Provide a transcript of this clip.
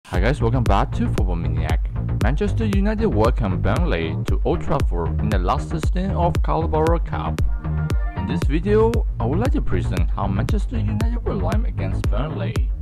Hi guys, welcome back to Football Maniac. Manchester United welcomed Burnley to Old Trafford in the last session of Carabao Cup. In this video, I would like to present how Manchester United will line against Burnley.